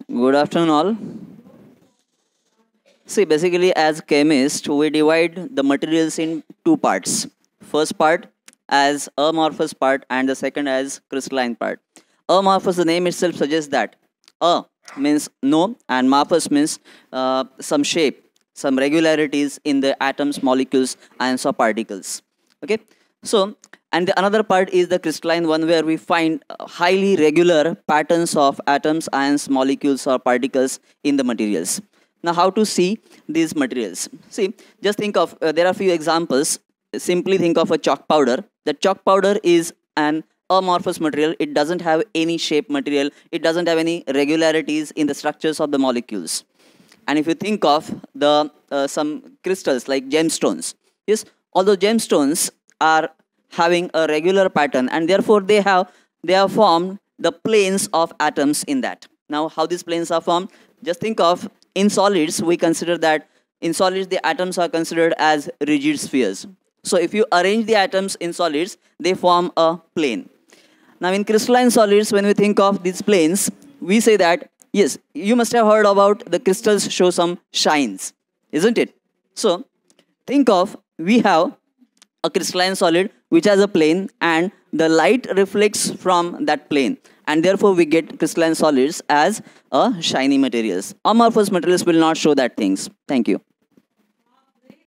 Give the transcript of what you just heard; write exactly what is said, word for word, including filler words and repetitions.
Good afternoon, all. See, basically, as chemists, we divide the materials in two parts. First part as amorphous part, and the second as crystalline part. Amorphous, the name itself suggests that a means no, and morphous means uh, some shape, some regularities in the atoms, molecules, ions, or particles. Okay, so and the another part is the crystalline one, where we find uh, highly regular patterns of atoms, ions, molecules, or particles in the materials. Now, how to see these materials? See, just think of uh, there are few examples. Simply think of a chalk powder. The chalk powder is an amorphous material. It doesn't have any shape material. It doesn't have any regularities in the structures of the molecules. And if you think of the uh, some crystals like gemstones, yes, although gemstones are having a regular pattern, and therefore they have they have formed the planes of atoms in that. Now, how these planes are formed? Just think of in solids, we consider that in solids the atoms are considered as rigid spheres. So if you arrange the atoms in solids, they form a plane. Now, in crystalline solids, when we think of these planes, we say that yes, you must have heard about the crystals show some shines, isn't it? So think of we have a crystalline solid which has a plane, and the light reflects from that plane, and therefore we get crystalline solids as a shiny materials. Amorphous materials will not show that things. Thank you.